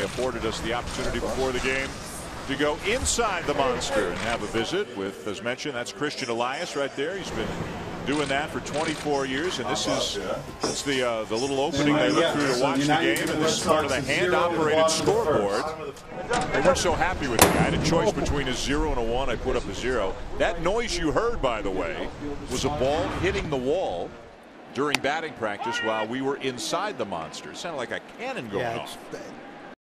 afforded us the opportunity before the game to go inside the monster and have a visit with, as mentioned, that's Christian Elias right there. He's been doing that for 24 years, and this is the little opening they look through to watch the game, and this is part of the hand-operated scoreboard. They weren't so happy with me. I had a choice between a 0 and a 1. I put up a 0. That noise you heard, by the way, was a ball hitting the wall during batting practice while we were inside the monster. It sounded like a cannon going off.